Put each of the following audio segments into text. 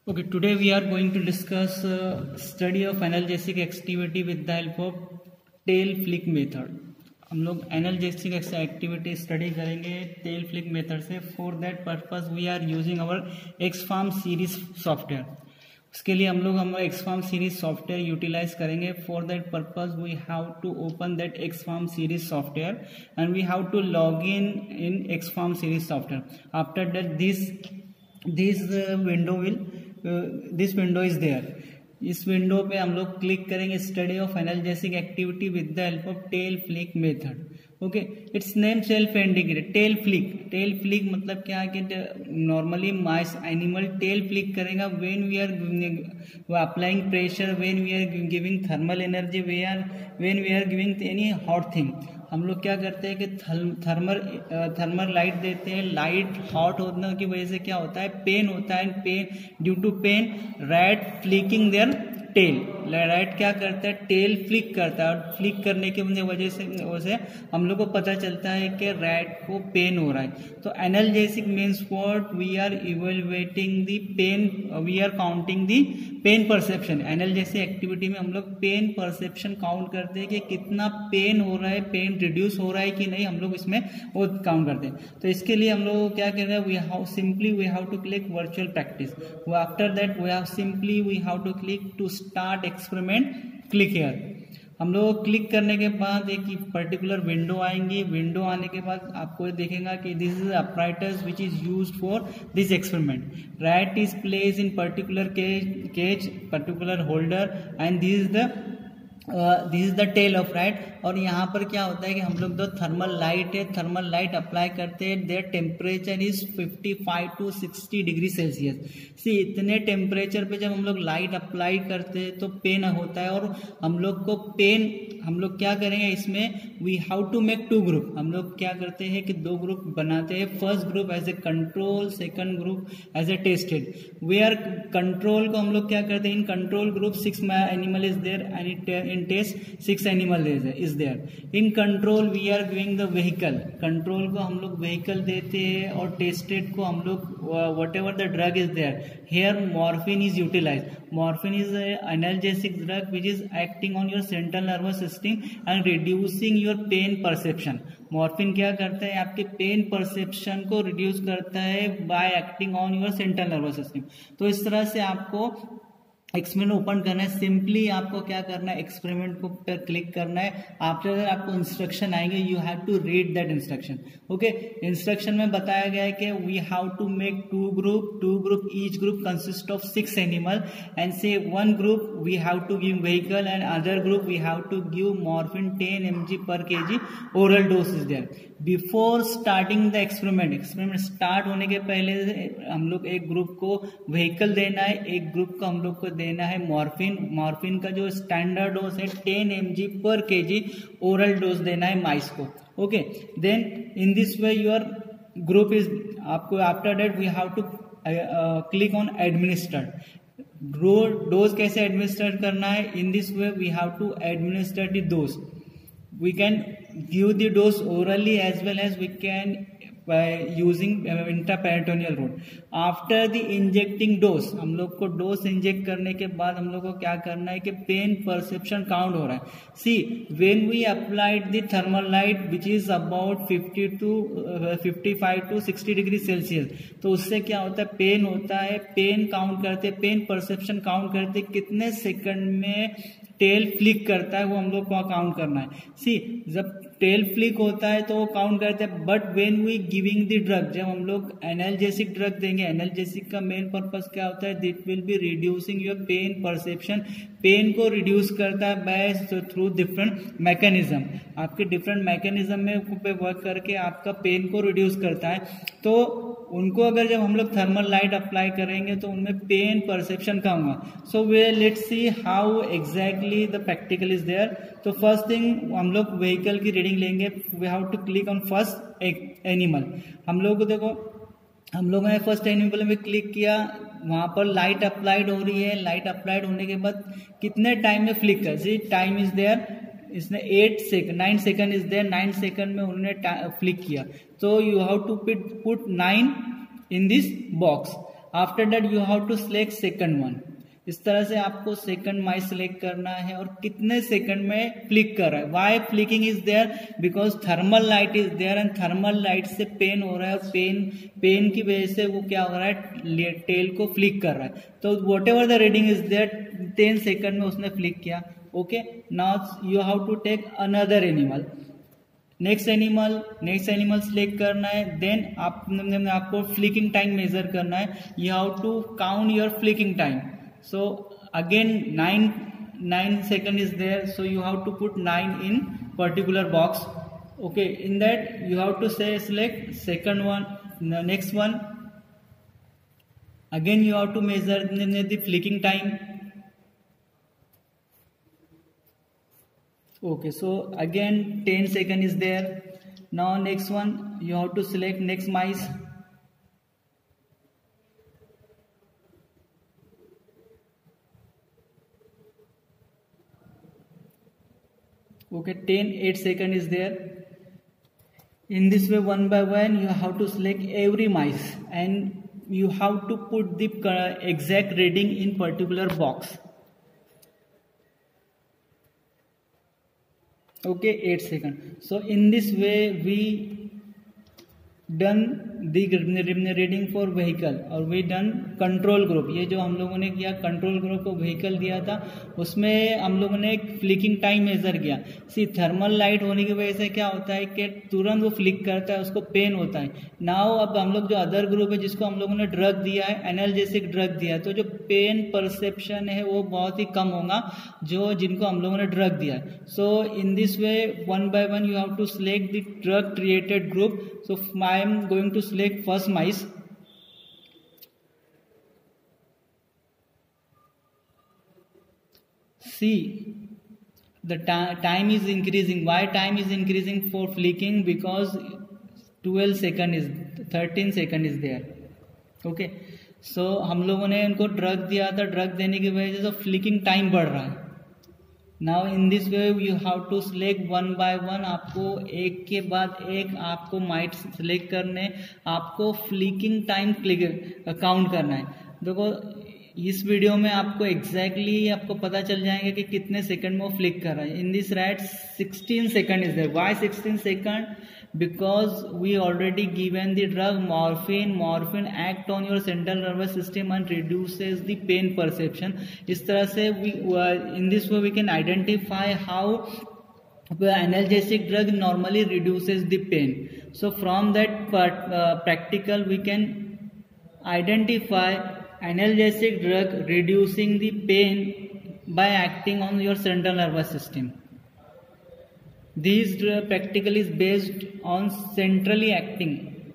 Okay, today we are going to discuss study of analgesic activity with the help of tail flick method. हम लोग analgesic activity study करेंगे tail flick method से. For that purpose we are using our Expharm series software. उसके लिए हम लोग हमारा Expharm series software utilize करेंगे. For that purpose we have to open that Expharm series software and we have to log in Expharm series software. After that this window is there. इस window पे हम लोग click करेंगे study of analgesic activity with the help of tail flick method. Okay, it's name self indicated tail flick. Tail flick मतलब क्या है कि normally mice animal tail flick करेगा when we are applying pressure, when we are giving thermal energy, when we are giving any hot thing. हम लोग क्या करते हैं कि थर्मल लाइट देते हैं. लाइट हॉट होने की वजह से क्या होता है, पेन होता है. Pain due to pain rat flicking their tail. Rat क्या करता है, टेल फ्लिक करता है. और फ्लिक करने की वजह से हम लोग को पता चलता है कि रैट को पेन हो रहा है. तो analgesic means what, we are evaluating the pain, we are counting the pain perception. Analgesic activity में हम लोग पेन परसेप्शन काउंट करते हैं कि कितना पेन हो रहा है, पेन रिड्यूस हो रहा है कि नहीं, हम लोग इसमें वो काउंट करते हैं. तो इसके लिए हम लोग क्या कर रहे हैं, we have to click virtual practice. After that we have to click to start experiment. Click here. हम लोग क्लिक करने के बाद एक पर्टिकुलर विंडो आएंगी. विंडो आने के बाद आपको देखेगा कि this is apparatus which is used for this experiment. Rat is placed in particular cage, particular holder, and this is the tail of rat. और यहाँ पर क्या होता है कि हम लोग जो थर्मल लाइट है, थर्मल लाइट अप्लाई करते हैं. Their temperature is 55 to 60 degree Celsius. See इतने टेम्परेचर पे जब हम लोग लाइट अप्लाई करते हैं तो पेन होता है. और हम लोग को पेन, हम लोग क्या करेंगे इसमें, we have to make 2 group. हम लोग क्या करते हैं कि 2 ग्रुप बनाते हैं. First group as a control, second group as a tested. We are control को हम लोग क्या करते हैं, in control group 6 animal is there and in test 6 animal is there. In control we are giving the vehicle. Control को हम लोग vehicle देते हैं और टेस्टेड को हम लोग whatever the drug is there. Here morphine is utilize. Morphine is analgesic drug which is acting on your central nervous system and reducing your pain perception. Morphine क्या करता है, आपके पेन परसेप्शन को reduce करता है by acting on your central nervous system. तो इस तरह से आपको एक्सपेरिमेंट ओपन करना है. सिंपली आपको क्या करना है, एक्सपेरिमेंट को पर क्लिक करना है. आफ्टर आपको इंस्ट्रक्शन आएंगे, you have to read that instruction. Okay, instruction में बताया गया है कि we have to make 2 group. Each group consist of 6 animal and से 1 group we have to give vehicle and other group we have to give morphine 10 mg per kg oral dose is there. Before starting the experiment start होने के पहले हम लोग एक group को vehicle देना है, एक ग्रुप को हम लोग को देना है मॉर्फिन. मॉर्फिन का जो स्टैंडर्ड डोज है 10 mg per kg oral dose देना है माइस को. Okay, then in this way your group is आपको. After that we have to click on administered. Dose कैसे एडमिनिस्टर करना है, in this way we have to administer the dose. We can give the dose orally as well as we can using intraperitoneal route. After the injecting dose, हम लोग को dose inject करने के बाद हम लोग को क्या करना है कि पेन परसेप्शन काउंट हो रहा है. See when we applied the thermal light which is about 55 to 60 degree Celsius, तो उससे क्या होता है, पेन होता है. पेन काउंट करते, पेन परसेप्शन काउंट करते, कितने सेकंड में टेल फ्लिक करता है वो हम लोग को काउंट करना है. सी जब टेल फ्लिक होता है तो वो काउंट करते हैं. But when we giving the drug, जब हम लोग एनाल्जेसिक ड्रग देंगे, एनाल्जेसिक का मेन पर्पस क्या होता है, that will be reducing your pain perception. Pain को रिड्यूस करता है बाय थ्रू डिफरेंट मैकेनिज्म. आपके डिफरेंट मैकेनिज्म में पे वर्क करके आपका पेन को रिड्यूस करता है. तो उनको अगर जब हम लोग थर्मल लाइट अप्लाई करेंगे तो उनमें पेन परसेप्शन कम होगा. So we let's see how exactly the practical is there. तो फर्स्ट थिंग हम लोग व्हीकल की रीडिंग लेंगे. We have to click on first animal. हम लोग को देखो, हम लोगों ने फर्स्ट एनिमल में क्लिक किया, वहां पर लाइट अप्लाइड हो रही है. लाइट अप्लाइड होने के बाद कितने टाइम में फ्लिक कर, सी टाइम इज देयर, इसने 9 सेकंड इज देयर. 9 सेकंड में उन्होंने फ्लिक किया. तो you have to put 9 in this box. After that you have to select second one. इस तरह से आपको सेकंड माइस सिलेक्ट करना है और कितने सेकंड में फ्लिक कर रहा है। Why flicking is there, because thermal light is there and thermal light से पेन हो रहा है और पेन की वजह से वो क्या हो रहा है, टेल को फ्लिक कर रहा है। तो whatever the reading is there 10 second में उसने फ्लिक किया। Okay, now you have to take another animal. Next animal select करना है, देन आपको फ्लिकिंग टाइम मेजर करना है। You have to count your flicking time. So again 9 second is there, so you have to put 9 in particular box. Okay, in that you have to say select second one, the next one. Again you have to measure the flicking time. Okay, so again 10 second is there. Now next one you have to select next mice. Okay, 8 second is there. In this way, one by one you have to select every mice and you have to put the exact reading in particular box. Okay, 8 second. So in this way we done the reading for vehicle और we done control group. ये जो हम लोगों ने किया, control group को vehicle दिया था, उसमें हम लोगों ने एक फ्लिकिंग टाइम मेजर किया। सी थर्मल लाइट होने की वजह से क्या होता है कि तुरंत वो फ्लिक करता है, उसको पेन होता है। नाउ अब हम लोग जो अदर ग्रुप है जिसको हम लोगों ने ड्रग दिया है, एनाल्जेसिक ड्रग दिया है, तो जो पेन परसेप्शन है वो बहुत ही कम होगा जो जिनको हम लोगों ने ड्रग दिया है। So in this way one by one you have to select the drug created group. So I am going to select first mice. See, the time is increasing. Why time is increasing for flicking? Because 12 second is 13 second is there. Okay, so हम लोगों ने इनको drug दिया था, drug देने की वजह से फ्लिकिंग टाइम बढ़ रहा है। Now in this way you have to select one by one. आपको एक के बाद एक आपको माइट सिलेक्ट करने, आपको फ्लिकिंग टाइम काउंट करना है। देखो इस वीडियो में आपको एग्जैक्टली आपको पता चल जाएंगे कि कितने सेकंड में वो फ्लिक कर रहा है। In this rat 16 second is there. Why 16 second? Because we already given the drug morphine act on your central nervous system and reduces the pain perception. इस तरह से in this way we can identify how the analgesic drug normally reduces the pain. So from that practical we can identify analgesic drug reducing the pain by acting on your central nervous system. This practical is based on centrally acting.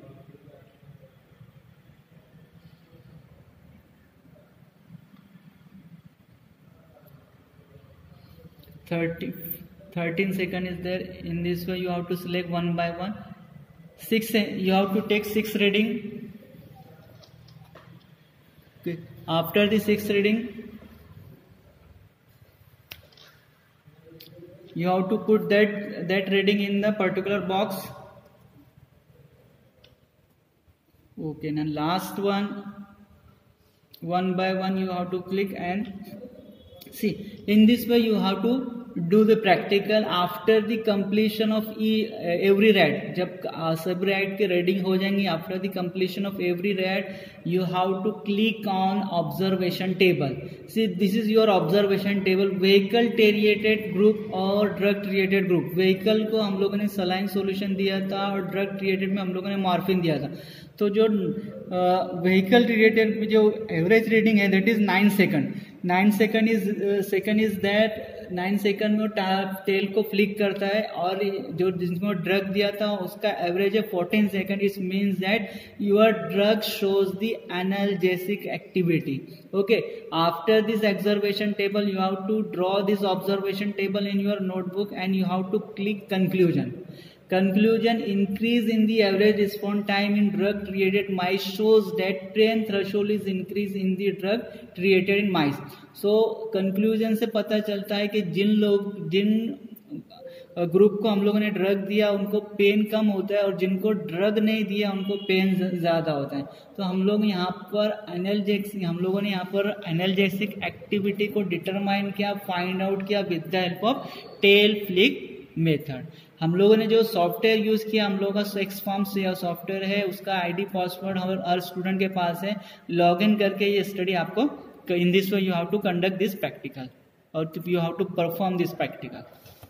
Thirteen second is there. In this way you have to select one by one. You have to take 6 reading. Okay. After the 6th reading, you have to put that reading in the particular box. Okay, now last one by one you have to click and see. In this way you have to do the practical after the completion of every read. जब सब read के reading हो जाएंगी, after the completion of every read you have to click on observation table. See, this is your observation table. Vehicle treated group और drug treated group. Vehicle को हम लोगों ने saline solution दिया था और drug treated में हम लोगों ने morphine दिया था। तो जो vehicle treated में जो average reading है that is 9 second. 9 second is that 9 second में टेल को फ्लिक करता है और जो जिसको ड्रग दिया था उसका एवरेज है 14 second. It means that your drug shows the analgesic activity. Okay, after this observation table you have to draw this observation table in your notebook and you have to click conclusion. Conclusion: increase in the average response time in drug treated mice shows that pain threshold is increased in the drug treated in mice. So conclusion से पता चलता है कि जिन group को हम लोगों ने drug दिया उनको पेन कम होता है और जिनको ड्रग नहीं दिया उनको पेन ज़्यादा होता है। तो हम लोगों ने यहाँ पर एनाल्जेसिक एक्टिविटी को डिटरमाइन किया, फाइंड आउट किया with the help of tail flick method. हम लोगों ने जो सॉफ्टवेयर यूज़ किया, हम लोगों का एक्सफॉर्म्स या सॉफ्टवेयर है, उसका आईडी पासवर्ड हर स्टूडेंट के पास है। लॉगिन करके ये स्टडी आपको in this way you have to conduct this practical और you have to perform this practical.